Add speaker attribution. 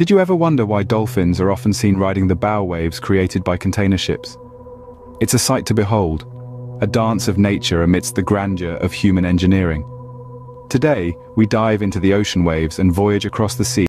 Speaker 1: Did you ever wonder why dolphins are often seen riding the bow waves created by container ships? It's a sight to behold, a dance of nature amidst the grandeur of human engineering. Today, we dive into the ocean waves and voyage across the sea.